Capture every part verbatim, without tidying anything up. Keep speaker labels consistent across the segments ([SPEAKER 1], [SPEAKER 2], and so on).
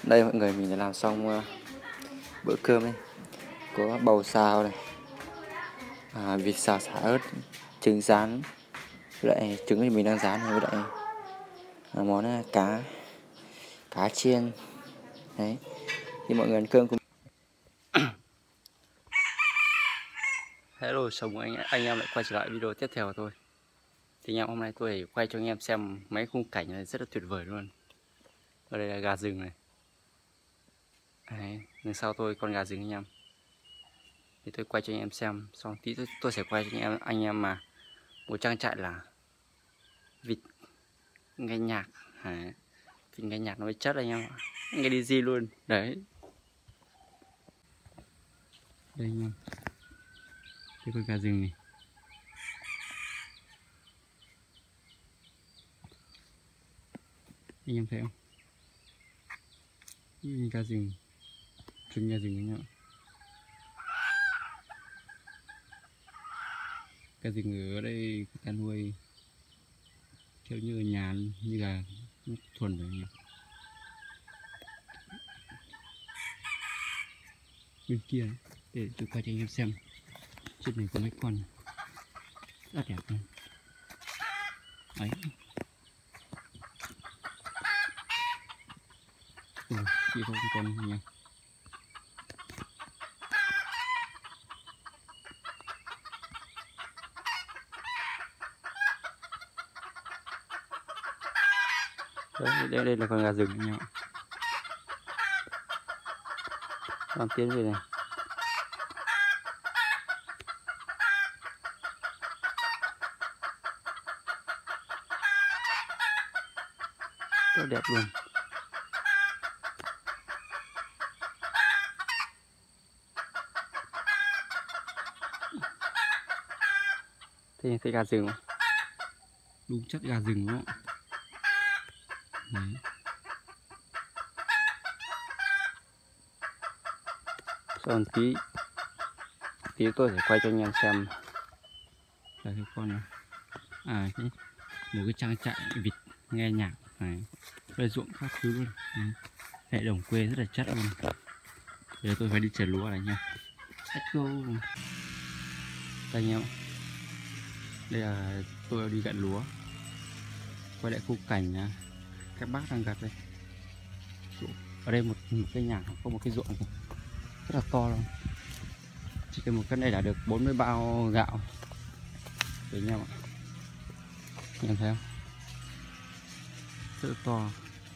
[SPEAKER 1] Đây mọi người, mình đã làm xong uh, bữa cơm đây. Có bầu xào này, à, vịt xào xả ớt, trứng rán, với lại trứng thì mình đang rán này, với lại à, món uh, cá cá chiên. Đấy, thì mọi người ăn cơm cùng. Hello, chào mừng anh anh em lại quay trở lại video tiếp theo của tôi. Thì anh em hôm nay tôi quay cho anh em xem mấy khung cảnh này rất là tuyệt vời luôn. Ở đây là gà rừng này. Đấy, đằng sau tôi con gà rừng anh em. Thì tôi quay cho anh em xem, xong tí tôi, tôi sẽ quay cho anh em anh em mà một trang trại là vịt nghe nhạc. Đấy, vịt nghe nhạc nó mới chất anh em ạ. Nghe đi gì luôn. Đấy. Đây anh em. Đây con gà rừng này. Anh em thấy không? Đây gà rừng. Trứng gà rừng anh em ạ. Gà rừng ở đây người ta nuôi theo như ở nhà, như là thuần rồi anh em. Bên kia ấy, để tôi quay cho anh em xem. Trên này có mấy con rất đẹp luôn. Đấy. Ừ, chỉ có một con nha. Đấy, đây, đây là con gà rừng nha. Đang tiến về này. Rất đẹp luôn. Thế thấy gà rừng không? Đúng chất gà rừng đó. Đấy. Còn tí tí tôi sẽ quay cho anh em xem là cái con này. À cái một cái trang trại vịt nghe nhạc này, đây ruộng các thứ luôn. Đấy. Hệ đồng quê rất là chất luôn. Giờ tôi phải đi chở lúa này nha. Let's go. Đây anh em, đây là tôi đi gặt lúa. Quay lại khu cảnh nha. Các bác đang gặt đây. Ở đây một, một cái nhà có một cái ruộng rất là to luôn. Chỉ cần một cân này đã được bốn mươi bao gạo. Đấy anh em ạ. Anh em thấy không? Rất là to.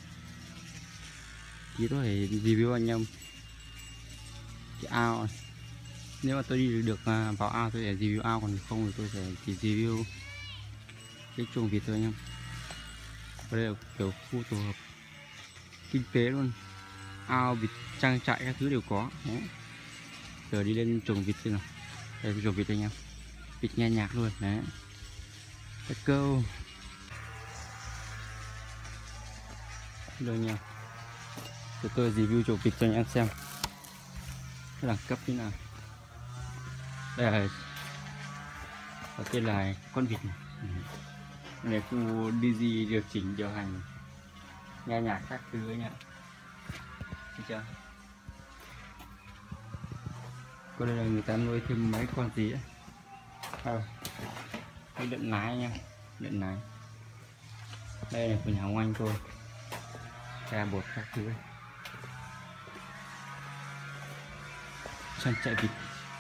[SPEAKER 1] Tí tôi phải review anh em cái ao này. Nếu mà tôi đi được vào ao tôi sẽ review ao, còn không thì tôi sẽ chỉ review cái chuồng vịt thôi anh em. Ở đây là kiểu khu tổ hợp kinh tế luôn. Ao, vịt, trang trại các thứ đều có. Đấy. Giờ đi lên chuồng vịt xem nào. Đây là chuồng vịt anh em. Vịt nghe nhạc luôn. Đấy. Let's go. Rồi nha. Để tôi review chuồng vịt cho anh em xem. Cái đẳng cấp như nào. Đây là ở trên là con vịt này. Đây là khu đê giê điều chỉnh điều hành nghe nhạc các thứ nha. Thấy chưa? Có đây là người ta nuôi thêm mấy con gì ấy. À, cái lợn nái nha, lợn nái. Đây là của nhà ông anh tôi. Gà bột các thứ ấy. Trang trại vịt.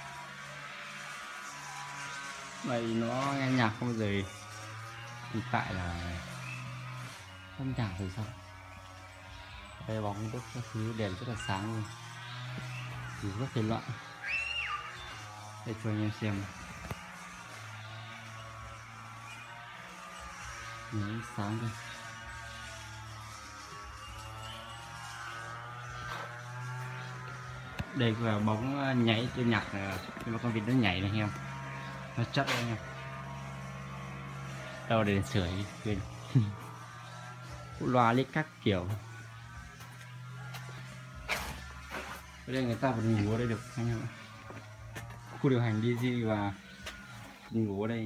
[SPEAKER 1] Vậy nó nghe nhạc không bao giờ. Hiện tại là không nhạc rồi sao? Đây bóng đúc các thứ đèn rất là sáng luôn. Thì rất thể loại. Để cho anh em xem. Đấy, sáng đây. Đây là bóng nhảy trên nhạc này, nhưng mà con vịt nó nhảy này em. Nó chắc đấy nha. Đâu để sửa quên. Loa lít các kiểu. Ở đây người ta vẫn ngủ ở đây được anh em ạ. Khu điều hành đê giê và ngủ ở đây.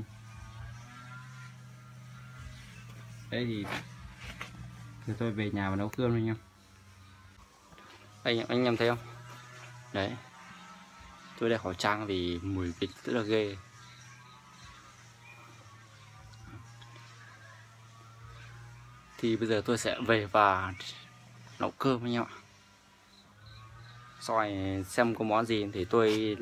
[SPEAKER 1] Đấy thì rồi tôi về nhà và nấu cơm thôi anh em. anh anh em thấy không? Đấy, tôi đeo khẩu trang vì mùi vịt rất là ghê. Thì bây giờ tôi sẽ về và nấu cơm anh em ạ. Rồi xem có món gì thì tôi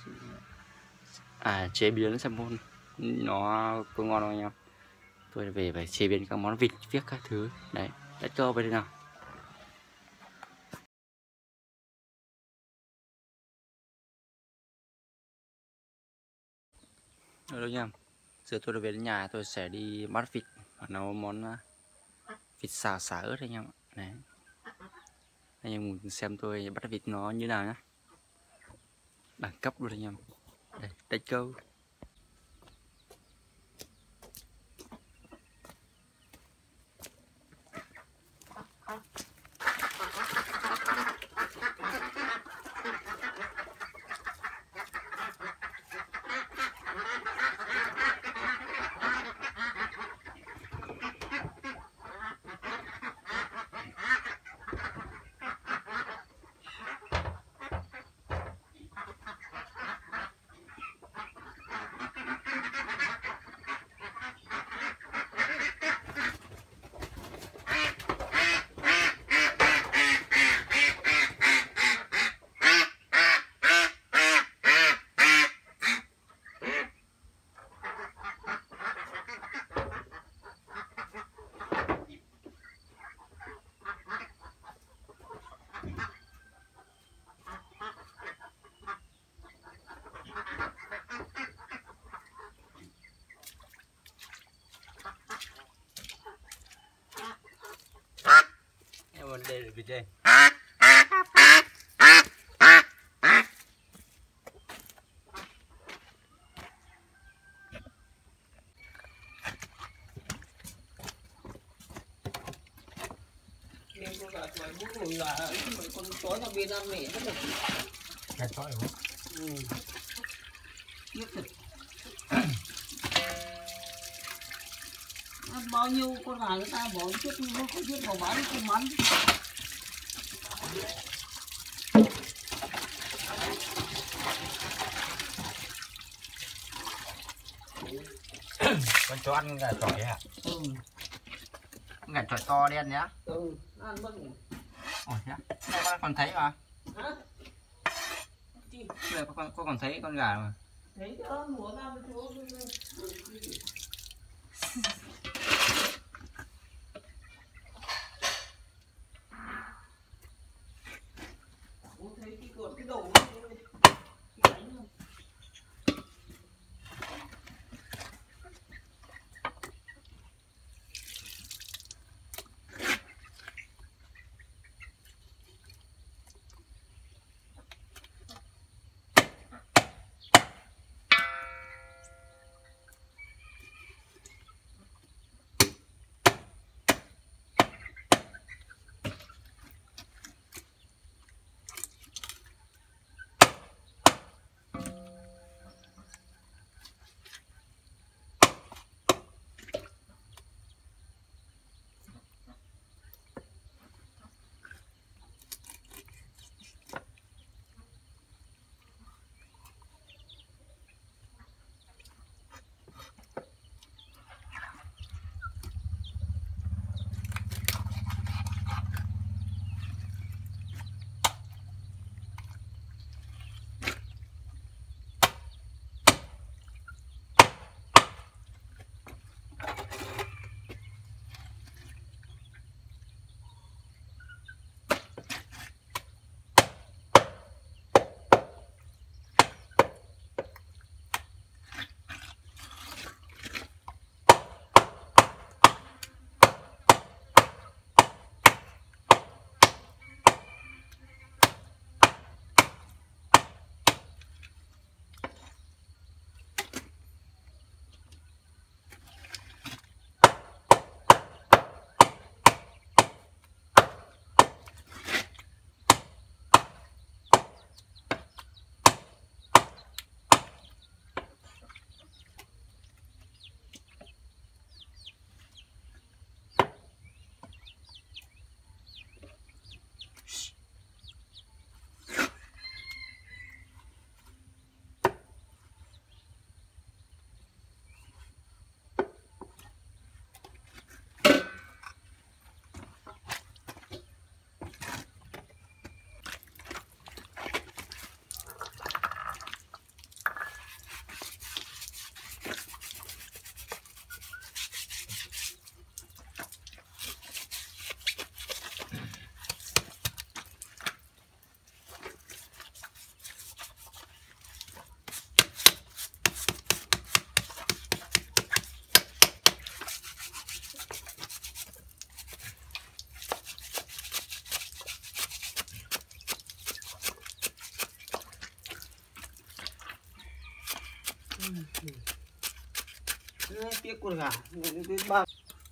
[SPEAKER 1] à chế biến xem món nó có ngon không anh em. Tôi về phải chế biến các món vịt viết các thứ. Đấy, let's go về đây nào. Rồi đâu nha. Giờ tôi đã về đến nhà, tôi sẽ đi bắt vịt và nấu món vịt xào xả ớt anh em ạ. Đấy. Anh em cùng xem tôi bắt vịt nó như nào nhé. Đẳng cấp luôn anh em. Đây, let's go. Đây là vịt đây.
[SPEAKER 2] Con chó nhà bên ăn mẹ rất là
[SPEAKER 1] Cái chó này không?
[SPEAKER 2] ừ. Nhất thực. Ăn bao nhiêu con gà người ta bỏ chết nó không biết vào bán không bán.
[SPEAKER 1] Con chó ăn gà chọi à?
[SPEAKER 2] Ừ.
[SPEAKER 1] Gà chọi to đen nhá.
[SPEAKER 2] Ừ, ăn mất rồi.
[SPEAKER 1] Ồ nhá. Con còn thấy mà.
[SPEAKER 2] Hả?
[SPEAKER 1] Bây giờ con, con còn thấy con gà mà.
[SPEAKER 2] Thấy ớt múa ra với chỗ. Thấy cái cột cái đầu cái bánh không? tiếc con gà cái ba.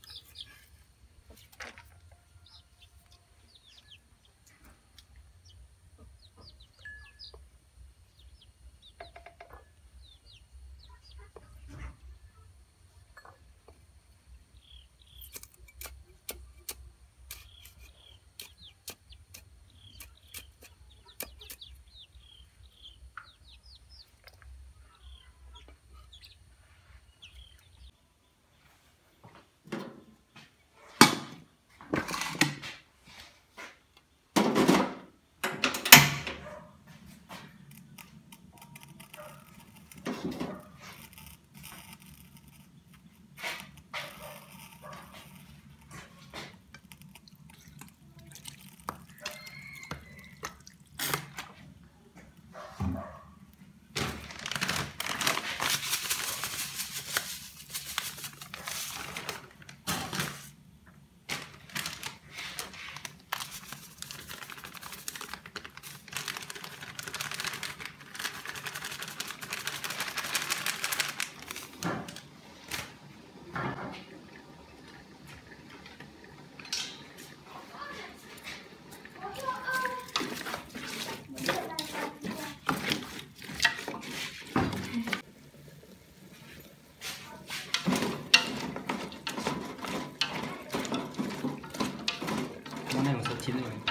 [SPEAKER 1] Món này một số chín rồi.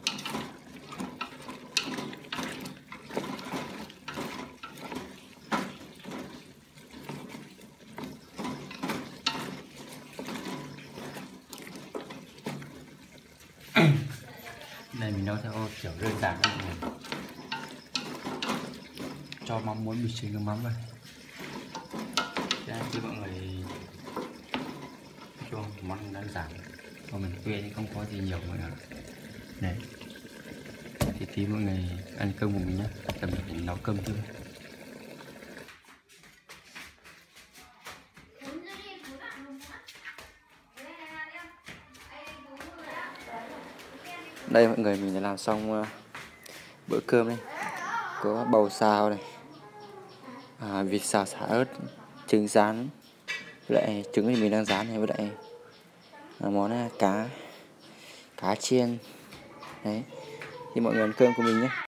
[SPEAKER 1] Này mình nấu theo kiểu đơn giản thôi, mình cho mắm muối bị xuyên nước mắm vào. Đây thì mọi người cho món đơn giản, còn mình quê thì không có gì nhiều mọi người. Đấy thì tí mọi người ăn cơm của mình nhé, tầm mình nấu cơm chưa. Đây mọi người, mình đã làm xong uh, bữa cơm đây. Có bầu xào này, à, vịt xào xả ớt, trứng rán, với lại trứng thì mình đang rán này, với lại à, món uh, cá cá chiên. Đấy thì mọi người ăn cơm của mình nhé.